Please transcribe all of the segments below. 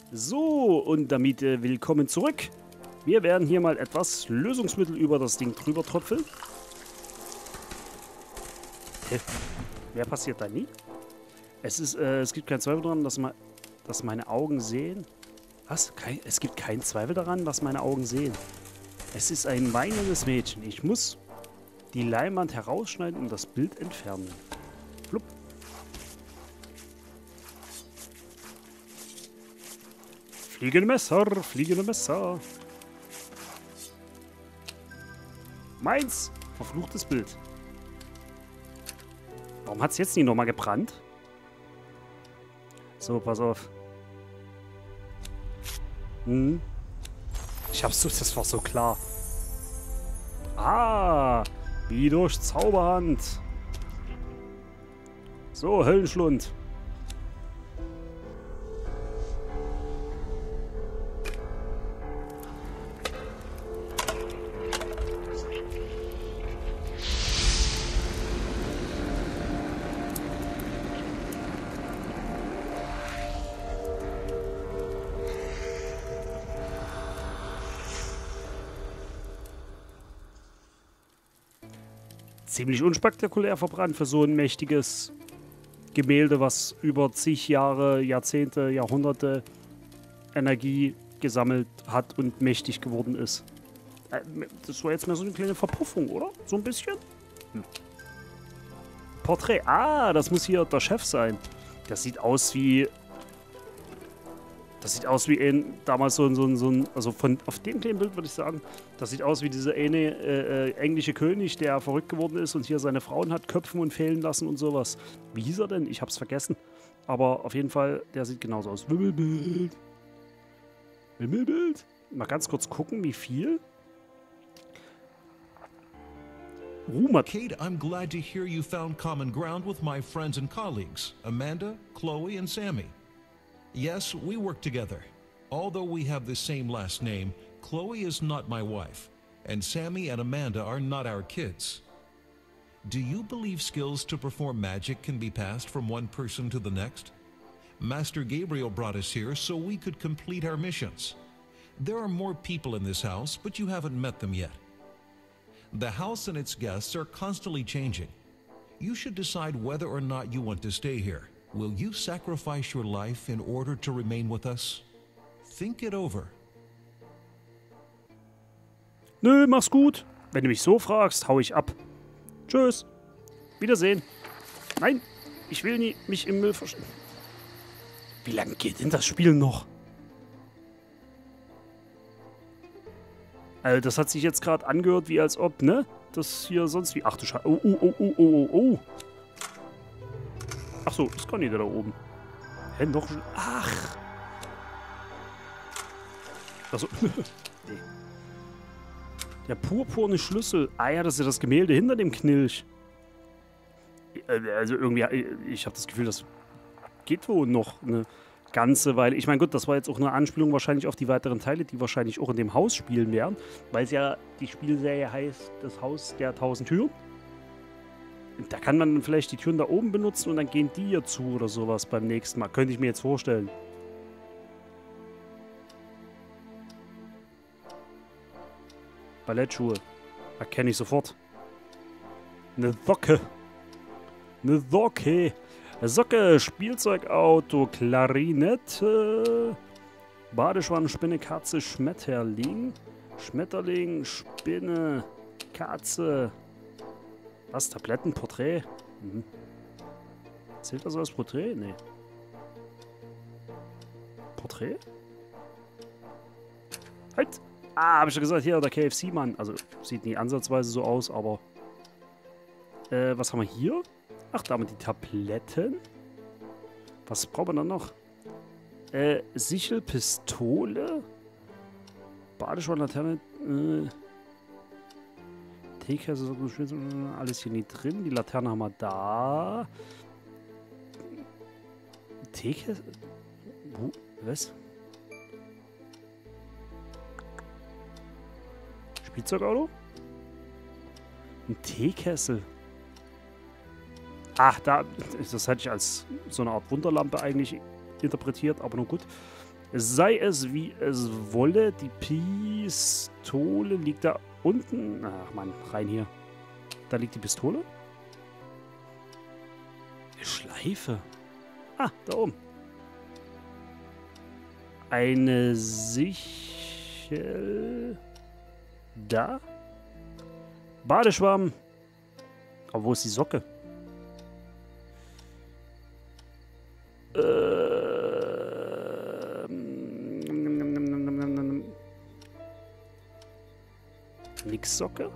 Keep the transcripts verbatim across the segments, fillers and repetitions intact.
So, und damit äh, willkommen zurück. Wir werden hier mal etwas Lösungsmittel über das Ding drüber tröpfeln. Hä? Mehr passiert da nie? Es ist, äh, es gibt keinen Zweifel daran, dass, ma dass meine Augen sehen. Was? Kein, es gibt keinen Zweifel daran, dass meine Augen sehen. Es ist ein weinendes Mädchen. Ich muss die Leinwand herausschneiden und das Bild entfernen. Flupp. Fliegende Messer, fliegende Messer. Meins! Verfluchtes Bild. Warum hat es jetzt nicht nochmal gebrannt? So, pass auf. Hm. Ich hab's so, das war so klar. Ah! Wie durch Zauberhand. So, Höllenschlund. Ziemlich unspektakulär verbrannt für so ein mächtiges Gemälde, was über zig Jahre, Jahrzehnte, Jahrhunderte Energie gesammelt hat und mächtig geworden ist. Das war jetzt mal so eine kleine Verpuffung, oder? So ein bisschen? Hm. Porträt. Ah, das muss hier der Chef sein. Das sieht aus wie... Das sieht aus wie ein, damals so ein, so ein, so ein, also von, auf dem kleinen Bild würde ich sagen, das sieht aus wie dieser eine äh, äh, englische König, der verrückt geworden ist und hier seine Frauen hat köpfen und fehlen lassen und sowas. Wie hieß er denn? Ich hab's vergessen. Aber auf jeden Fall, der sieht genauso aus. Wimmelbild. Wimmelbild. Mal ganz kurz gucken, wie viel. Ruhm. Kate, I'm glad to hear you found common ground with my friends and colleagues, Amanda, Chloe, and Sammy. Yes, we work together. Although we have the same last name, Chloe is not my wife, and Sammy and Amanda are not our kids. Do you believe skills to perform magic can be passed from one person to the next? Master Gabriel brought us here so we could complete our missions. There are more people in this house, but you haven't met them yet. The house and its guests are constantly changing. You should decide whether or not you want to stay here. Will you sacrifice your life in order to remain with us? Think it over. Nö, mach's gut. Wenn du mich so fragst, hau ich ab. Tschüss. Wiedersehen. Nein, ich will nie mich im Müll verstecken. Wie lange geht denn das Spiel noch? Also das hat sich jetzt gerade angehört, wie als ob, ne? Das hier sonst wie... Ach du Scheiße. Oh, oh, oh, oh, oh, oh. Ach so, ist gar nicht der da oben. Hä, noch... Ach. Achso. Nee. Der purpurne Schlüssel. Ah ja, das ist ja das Gemälde hinter dem Knilch. Also irgendwie, ich habe das Gefühl, das geht wohl noch eine ganze Weile. Ich meine, gut, das war jetzt auch eine Anspielung wahrscheinlich auf die weiteren Teile, die wahrscheinlich auch in dem Haus spielen werden. Weil es ja, die Spielserie heißt, das Haus der tausend Türen. Da kann man dann vielleicht die Türen da oben benutzen und dann gehen die hier zu oder sowas beim nächsten Mal. Könnte ich mir jetzt vorstellen. Ballettschuhe. Erkenne ich sofort. Eine Socke. Eine Socke. Eine Socke. Spielzeugauto. Klarinette. Badeschwanne, Spinne, Katze, Schmetterling. Schmetterling, Spinne, Katze. Was? Tabletten? Porträt? Mhm. Zählt das als Porträt? Nee. Porträt? Halt! Ah, hab ich ja gesagt, hier, der K F C-Mann. Also, sieht nie ansatzweise so aus, aber... Äh, was haben wir hier? Ach, da haben wir die Tabletten. Was brauchen wir dann noch? Äh, Sichel, Pistole. Badeschwanne, Laterne, äh... Teekäse, alles hier nicht drin. Die Laterne haben wir da. Teekäse? Wo? Was? Spielzeugauto? Ein Teekessel. Ach, da. Das hätte ich als so eine Art Wunderlampe eigentlich interpretiert, aber nun gut. Sei es wie es wolle, die Pistole liegt da unten. Ach man, rein hier. Da liegt die Pistole. Eine Schleife. Ah, da oben. Eine Sichel. Da. Badeschwamm. Aber wo ist die Socke? Ähm. Nix Socke?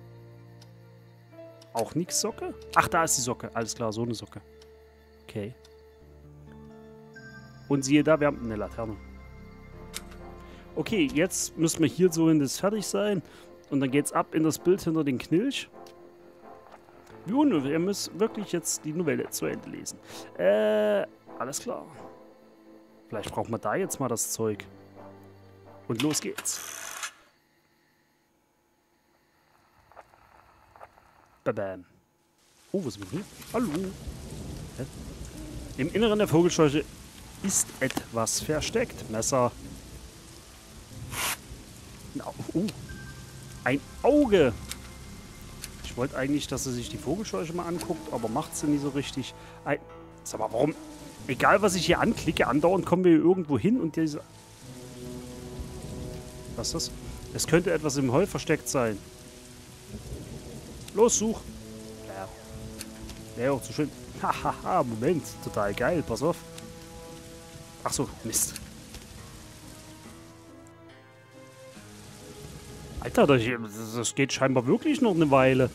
Auch nix Socke? Ach, da ist die Socke. Alles klar, so eine Socke. Okay. Und siehe da, wir haben eine Laterne. Okay, jetzt müssen wir hier so in das fertig sein. Und dann geht's ab in das Bild hinter den Knilch. Nun, ihr müsst wirklich jetzt die Novelle zu Ende lesen. Äh, alles klar. Vielleicht brauchen wir da jetzt mal das Zeug. Und los geht's. Bam. Oh, was ist mit mir? Hallo. Hä? Im Inneren der Vogelscheuche ist etwas versteckt. Messer. Oh. Ein Auge. Ich wollte eigentlich, dass sie sich die Vogelscheuche mal anguckt, aber macht sie nie so richtig. Ein, sag mal, warum? Egal, was ich hier anklicke, andauernd kommen wir hier irgendwo hin und diese... Was ist das? Es könnte etwas im Heu versteckt sein. Los, such. Ja. Wäre auch zu schön. Hahaha, Moment. Total geil. Pass auf. Ach so, Mist. Alter, das, das geht scheinbar wirklich noch eine Weile.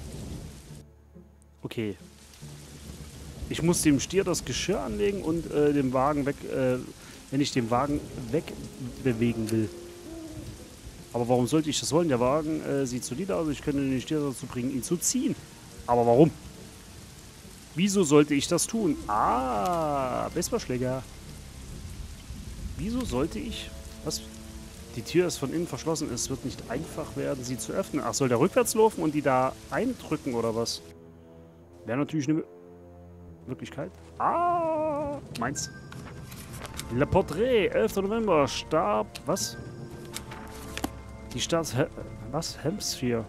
Okay. Ich muss dem Stier das Geschirr anlegen und äh, den Wagen weg, äh, wenn ich den Wagen wegbewegen will. Aber warum sollte ich das wollen? Der Wagen äh, sieht solide aus. Ich könnte den Stier dazu bringen, ihn zu ziehen. Aber warum? Wieso sollte ich das tun? Ah, Baseballschläger. Wieso sollte ich... Was? Die Tür ist von innen verschlossen. Es wird nicht einfach werden, sie zu öffnen. Ach, soll der rückwärts laufen und die da eindrücken oder was? Wäre natürlich eine Möglichkeit. Ah, meins. Le Portrait, elfter November, starb... Was? Die Stadt... Was? Hempshire.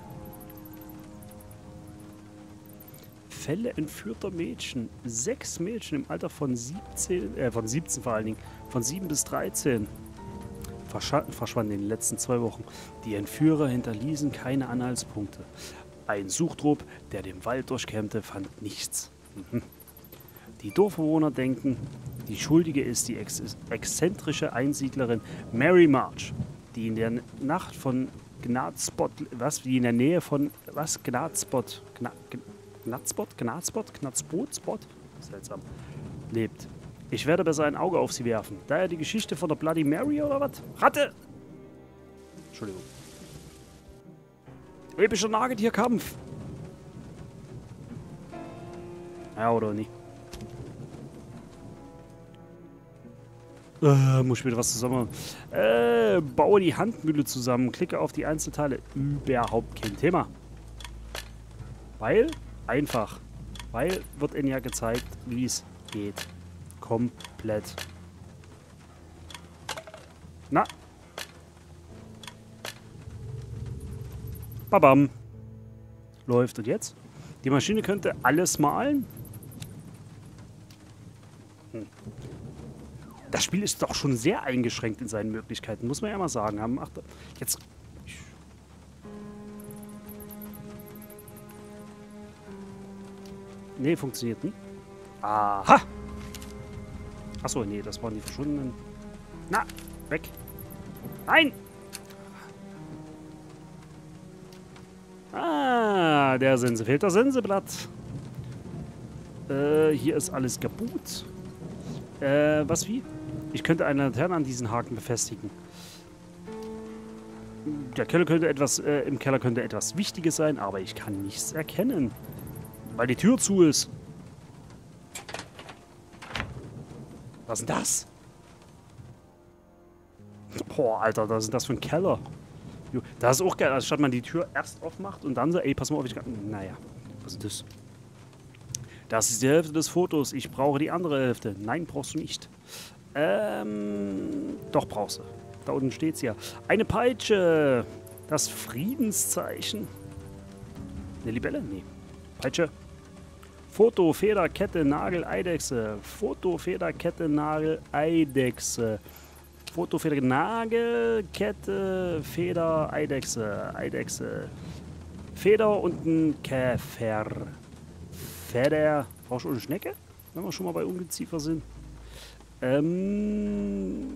Fälle entführter Mädchen. Sechs Mädchen im Alter von siebzehn... Äh, von siebzehn vor allen Dingen. Von sieben bis dreizehn. Verschwanden in den letzten zwei Wochen. Die Entführer hinterließen keine Anhaltspunkte. Ein Suchtrupp, der den Wald durchkämmte, fand nichts. Mhm. Die Dorfbewohner denken, die Schuldige ist die ex exzentrische Einsiedlerin Mary March, die in der Nacht von Gnadspot, was, die in der Nähe von, was, Gnadspot, Gna, Gnadspot, Gnadspot, Gnadspot, Spot, seltsam, lebt. Ich werde besser ein Auge auf sie werfen. Daher die Geschichte von der Bloody Mary oder was? Ratte! Entschuldigung. Epischer Nagetierkampf. Ja, oder nicht? Äh, muss ich wieder was zusammen. Äh, baue die Handmühle zusammen. Klicke auf die Einzelteile. Überhaupt kein Thema. Weil, einfach. Weil wird Ihnen ja gezeigt, wie es geht. Komplett. Na. Babam. Läuft. Und jetzt? Die Maschine könnte alles malen. Hm. Das Spiel ist doch schon sehr eingeschränkt in seinen Möglichkeiten, muss man ja mal sagen. Ach, jetzt... Nee, funktioniert nicht. Aha! Achso, nee, das waren die verschwundenen. Na, weg. Nein! Ah, der Sense fehlt das Senseblatt. Äh, hier ist alles kaputt. Äh, was wie? Ich könnte eine Laterne an diesen Haken befestigen. Der Keller könnte etwas, äh, im Keller könnte etwas Wichtiges sein, aber ich kann nichts erkennen. Weil die Tür zu ist. Was ist denn das? Boah, Alter, was ist das für ein Keller? Das ist auch geil, also statt man die Tür erst aufmacht und dann so, ey, pass mal auf, ich kann... Naja, was ist das? Das ist die Hälfte des Fotos, ich brauche die andere Hälfte. Nein, brauchst du nicht. Ähm, doch brauchst du. Da unten steht's ja. Eine Peitsche. Das Friedenszeichen. Eine Libelle? Nee. Peitsche. Foto, Feder, Kette, Nagel, Eidechse. Foto, Feder, Kette, Nagel, Eidechse. Foto, Feder, Nagel, Kette, Feder, Eidechse. Eidechse. Feder und ein Käfer. Feder. Brauchst du eine Schnecke? Wenn wir schon mal bei Ungeziefer sind. Ähm.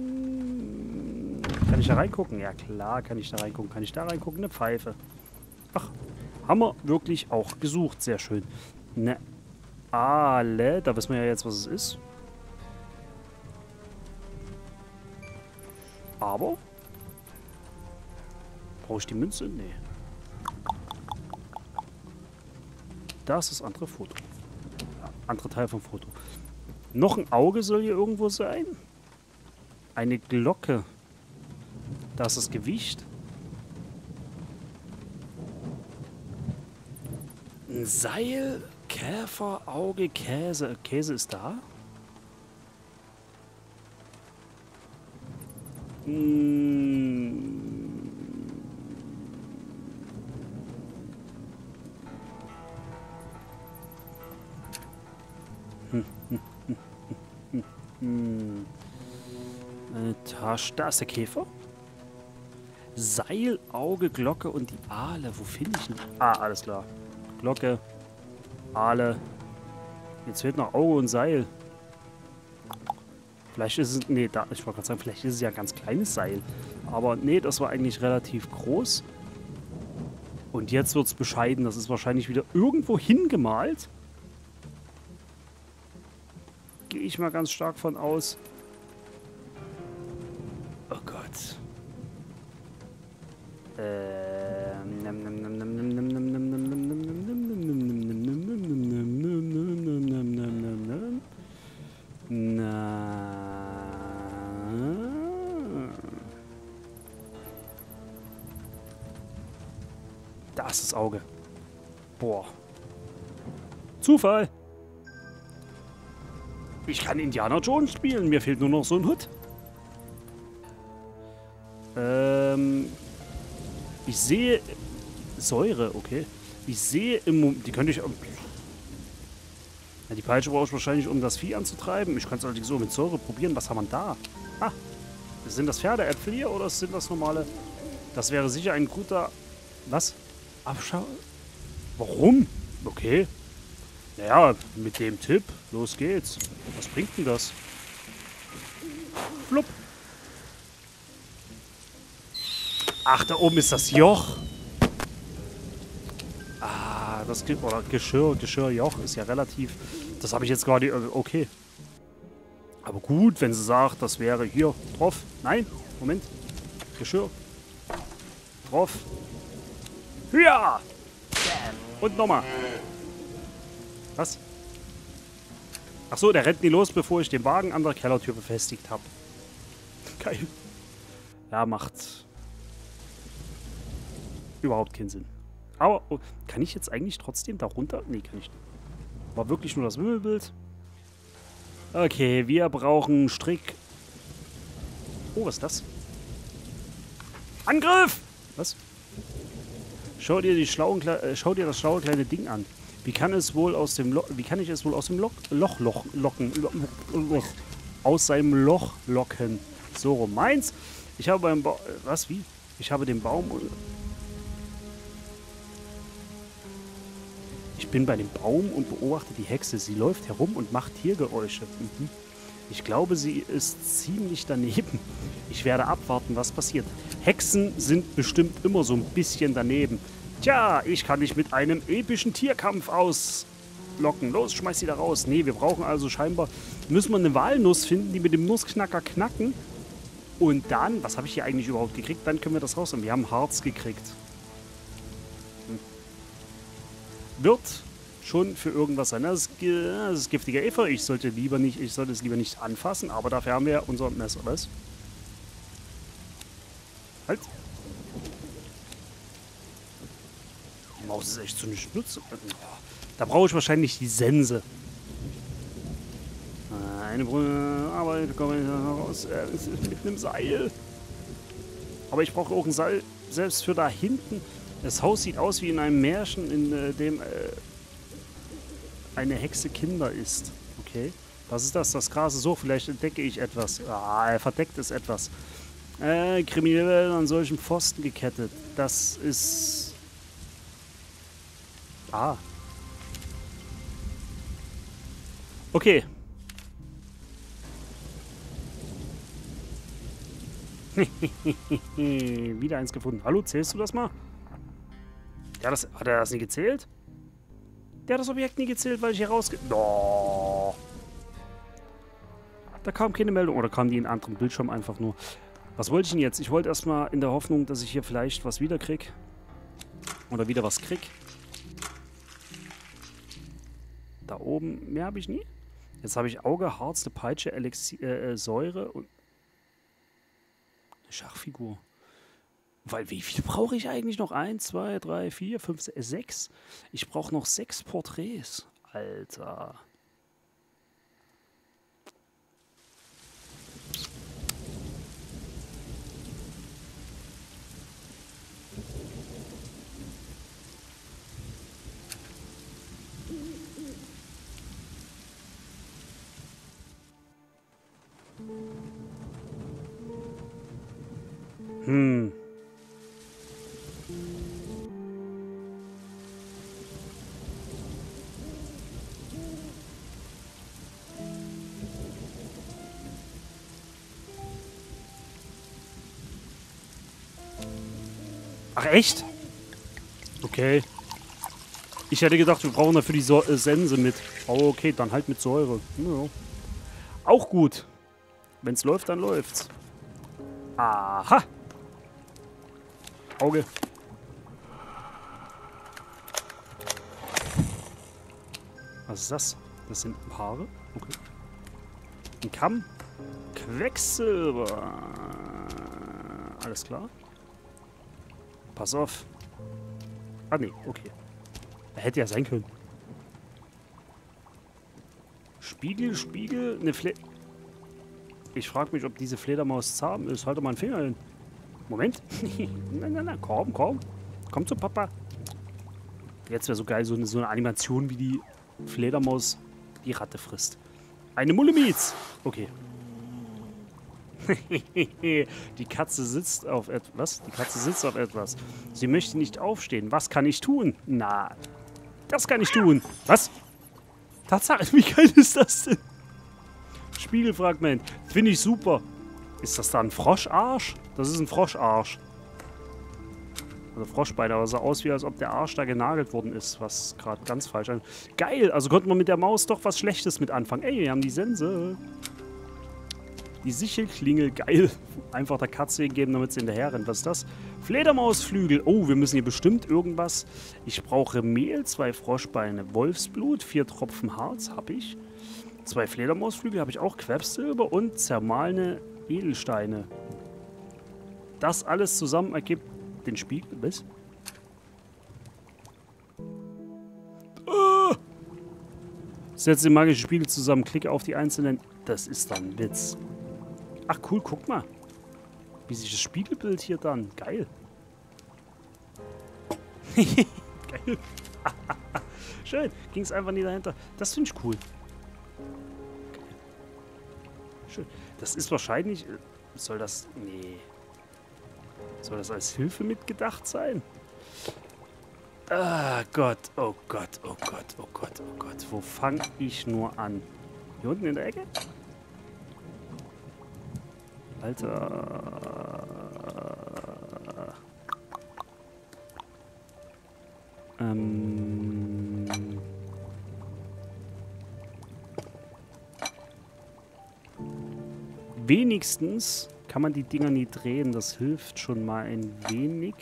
Kann ich da reingucken? Ja klar, kann ich da reingucken. Kann ich da reingucken? Eine Pfeife. Ach, haben wir wirklich auch gesucht. Sehr schön. Eine Aale. Da wissen wir ja jetzt, was es ist. Aber. Brauche ich die Münze? Nee. Das ist das andere Foto. Ja, andere Teil vom Foto. Noch ein Auge soll hier irgendwo sein. Eine Glocke. Das ist das Gewicht. Ein Seil, Käfer, Auge, Käse. Käse ist da. Hm. Hm, hm, hm, hm, hm. Eine Tasche. Da ist der Käfer. Seil, Auge, Glocke und die Aale. Wo finde ich denn? Ah, alles klar. Glocke, Aale. Jetzt fehlt noch Auge und Seil. Vielleicht ist es... Nee, da, ich wollte gerade sagen, vielleicht ist es ja ein ganz kleines Seil. Aber nee, das war eigentlich relativ groß. Und jetzt wird es bescheiden. Das ist wahrscheinlich wieder irgendwo hingemalt. Gehe ich mal ganz stark von aus. Oh Gott. Da ist das Auge. Boah. Zufall. Ich kann Indiana Jones spielen. Mir fehlt nur noch so ein Hut. Ähm... Ich sehe... Säure, okay. Ich sehe im Moment... Die könnte ich... Ja, die Peitsche brauche ich wahrscheinlich, um das Vieh anzutreiben. Ich kann es allerdings so mit Säure probieren. Was haben wir da? Ah. Sind das Pferdeäpfel hier oder sind das normale... Das wäre sicher ein guter... Was? Abschau... Warum? Okay. Naja, mit dem Tipp. Los geht's. Was bringt denn das? Flupp. Ach, da oben ist das Joch. Ah, das gibt... Oder Geschirr, Geschirrjoch ist ja relativ... Das habe ich jetzt gerade... Okay. Aber gut, wenn sie sagt, das wäre hier drauf. Nein, Moment. Geschirr. Drauf. Ja! Und nochmal. Was? Ach so, der rennt nie los, bevor ich den Wagen an der Kellertür befestigt habe. Geil. Ja, macht überhaupt keinen Sinn. Aber, oh, kann ich jetzt eigentlich trotzdem da runter? Nee, kann ich nicht. War wirklich nur das Wimmelbild. Okay, wir brauchen Strick. Oh, was ist das? Angriff! Was? Schau dir, die schlauen, äh, schau dir das schlaue kleine Ding an. Wie kann es wohl aus dem Loch... Wie kann ich es wohl aus dem Loch, Loch, Loch locken? Aus seinem Loch locken. So rum. Meins. Ich habe beim Baum... Was? Wie? Ich habe den Baum... Ich bin bei dem Baum und beobachte die Hexe. Sie läuft herum und macht Tiergeräusche. Mhm. Ich glaube, sie ist ziemlich daneben. Ich werde abwarten, was passiert. Hexen sind bestimmt immer so ein bisschen daneben. Tja, ich kann dich mit einem epischen Tierkampf auslocken. Los, schmeiß sie da raus. Nee, wir brauchen also scheinbar... Müssen wir eine Walnuss finden, die mit dem Nussknacker knacken. Und dann... Was habe ich hier eigentlich überhaupt gekriegt? Dann können wir das raus. Und wir haben Harz gekriegt. Hm. Wird schon für irgendwas sein. Das ist, das ist giftiger Efeu. Ich sollte lieber nicht... Ich sollte es lieber nicht anfassen. Aber dafür haben wir unser Messer. Was? Halt. Die Maus ist echt so eine Schnutze. Da brauche ich wahrscheinlich die Sense. Eine Brühe, aber ich komme nicht raus. Äh, mit einem Seil. Aber ich brauche auch ein Seil, selbst für da hinten. Das Haus sieht aus wie in einem Märchen, in äh, dem äh, eine Hexe Kinder isst. Okay. Was ist das? Das Gras ist hoch. Vielleicht entdecke ich etwas. Ah, er verdeckt es etwas. Äh, Kriminelle werden an solchen Pfosten gekettet. Das ist... Ah. Okay. Wieder eins gefunden. Hallo, zählst du das mal? Der hat, das, hat er das nie gezählt? Der hat das Objekt nie gezählt, weil ich hier rausge... Oh. Da kam keine Meldung. Oder kam die in einem anderen Bildschirm einfach nur. Was wollte ich denn jetzt? Ich wollte erstmal in der Hoffnung, dass ich hier vielleicht was wieder krieg. Oder wieder was krieg. Da oben... Mehr habe ich nie. Jetzt habe ich Auge, Harz, eine Peitsche, Elixier, äh, Säure und... Eine Schachfigur. Weil, wie viel brauche ich eigentlich noch? Eins, zwei, drei, vier, fünf, sechs. Ich brauche noch sechs Porträts. Alter. Hm. Ach, echt? Okay. Ich hätte gedacht, wir brauchen dafür die so äh, Sense mit. Oh, okay, dann halt mit Säure. Ja. Auch gut. Wenn es läuft, dann läuft's. Aha. Auge. Was ist das? Das sind Haare. Okay. Ein Kamm. Quecksilber. Alles klar. Pass auf. Ah, nee, okay. Hätte ja sein können. Spiegel, Spiegel, eine Fle... Ich frage mich, ob diese Fledermaus zahm ist. Halt doch mal einen Finger hin. Moment. Nein, nein, nein. Komm, komm. Komm zu Papa. Jetzt wäre so geil, so eine, so eine Animation, wie die Fledermaus die Ratte frisst. Eine Mullemietz. Okay. Die Katze sitzt auf etwas. Die Katze sitzt auf etwas. Sie möchte nicht aufstehen. Was kann ich tun? Na, das kann ich tun. Was? Tatsache, wie geil ist das denn? Spiegelfragment. Finde ich super. Ist das da ein Froscharsch? Das ist ein Froscharsch. Also Froschbein, aber sah aus, wie als ob der Arsch da genagelt worden ist. Was gerade ganz falsch ist. Geil, also konnte man mit der Maus doch was Schlechtes mit anfangen. Ey, wir haben die Sense. Die Sichelklingel, geil. Einfach der Katze geben, damit sie hinterher rennt. Was ist das? Fledermausflügel. Oh, wir müssen hier bestimmt irgendwas. Ich brauche Mehl, zwei Froschbeine, Wolfsblut, vier Tropfen Harz habe ich. Zwei Fledermausflügel habe ich auch, Quecksilber und zermahlene Edelsteine. Das alles zusammen ergibt den Spiegel. Was? Ah! Setze den magischen Spiegel zusammen, klicke auf die einzelnen. Das ist dann ein Witz. Ach cool, guck mal. Wie sich das Spiegelbild hier dann. Geil. Geil. Schön. Ging es einfach nie dahinter. Das finde ich cool. Schön. Das ist wahrscheinlich... Soll das... Nee. Soll das als Hilfe mitgedacht sein? Ah Gott, oh Gott, oh Gott, oh Gott, oh Gott. Wo fange ich nur an? Hier unten in der Ecke? Alter. Ähm... Wenigstens kann man die Dinger nie drehen. Das hilft schon mal ein wenig.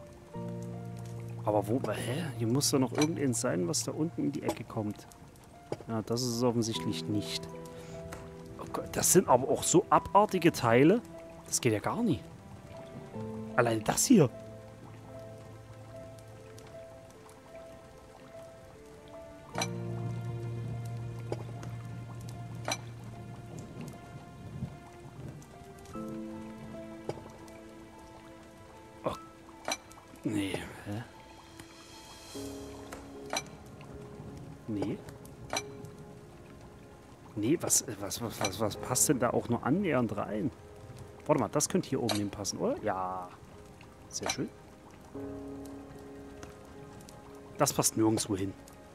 Aber wo? Hä? Hier muss da noch irgendeins sein, was da unten in die Ecke kommt. Ja, das ist es offensichtlich nicht. Oh Gott, das sind aber auch so abartige Teile. Das geht ja gar nicht. Allein das hier. Nee, hä? Nee. Nee, was, was, was, was, was passt denn da auch nur annähernd rein? Warte mal, das könnte hier oben hinpassen, oder? Ja. Sehr schön. Das passt nirgendwo hin.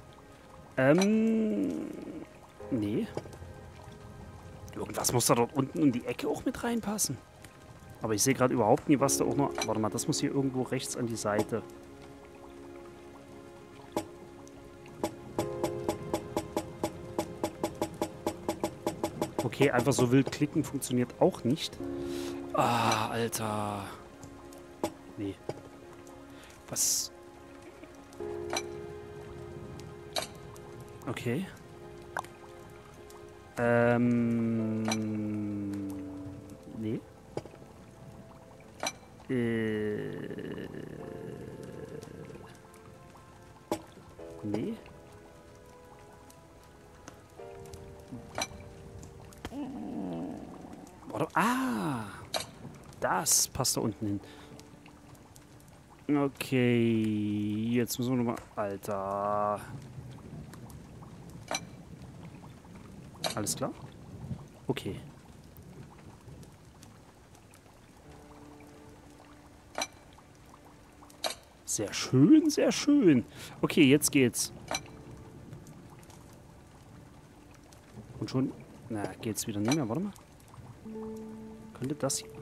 Ähm. Nee. Irgendwas muss da dort unten in die Ecke auch mit reinpassen. Aber ich sehe gerade überhaupt nie, was da auch noch... Warte mal, das muss hier irgendwo rechts an die Seite. Okay, einfach so wild klicken funktioniert auch nicht. Ah, Alter. Nee. Was... Okay. Ähm... Nee. Äh... Nee. Oder, ah! Das passt da unten hin. Okay, jetzt müssen wir nochmal... Alter. Alles klar? Okay. Sehr schön, sehr schön. Okay, jetzt geht's. Und schon... Na, geht's wieder nicht mehr. Warte mal. Könnte das hier...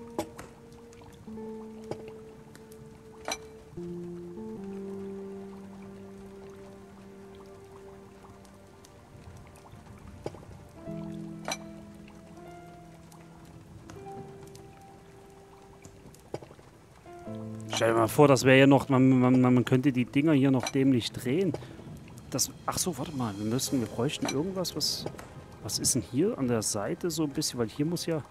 Stell dir mal vor, das wäre ja noch, man, man, man könnte die Dinger hier noch dämlich drehen. Das, ach so, warte mal, wir müssen, wir bräuchten irgendwas, was, was ist denn hier an der Seite so ein bisschen, weil hier muss ja...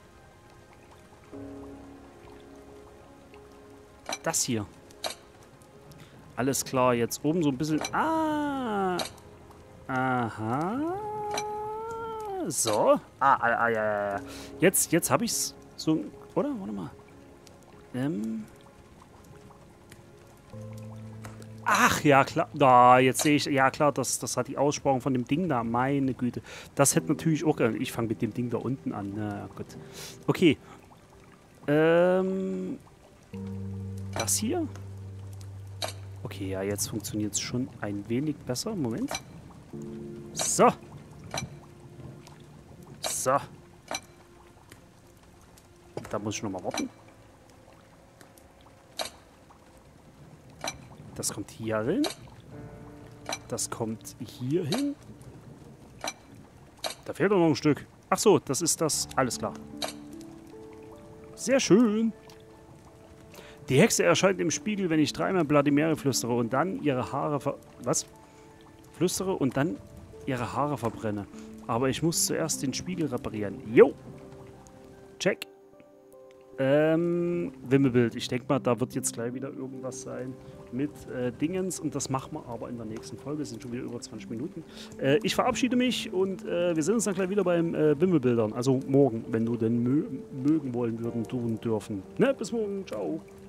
Das hier. Alles klar, jetzt oben so ein bisschen, ah, aha, so, ah, ah, ah ja, ja, jetzt, jetzt habe ich's so, oder, warte mal, ähm... Ach, ja, klar. Da, jetzt sehe ich. Ja, klar, das, das hat die Aussparung von dem Ding da. Meine Güte. Das hätte natürlich auch... Ich fange mit dem Ding da unten an. Na gut. Okay. Ähm... Das hier? Okay, ja, jetzt funktioniert es schon ein wenig besser. Moment. So. So. Da muss ich nochmal warten. Das kommt hier hin. Das kommt hier hin. Da fehlt doch noch ein Stück. Ach so, das ist das. Alles klar. Sehr schön. Die Hexe erscheint im Spiegel, wenn ich dreimal Vladimir flüstere und dann ihre Haare ver... Was? Flüstere und dann ihre Haare verbrenne. Aber ich muss zuerst den Spiegel reparieren. Jo. Check. Ähm, Wimmelbild. Ich denke mal, da wird jetzt gleich wieder irgendwas sein mit äh, Dingens. Und das machen wir aber in der nächsten Folge. Es sind schon wieder über zwanzig Minuten. Äh, ich verabschiede mich und äh, wir sehen uns dann gleich wieder beim äh, Wimmelbildern. Also morgen, wenn du denn mö mögen wollen würden, tun dürfen. Ne? Bis morgen. Ciao.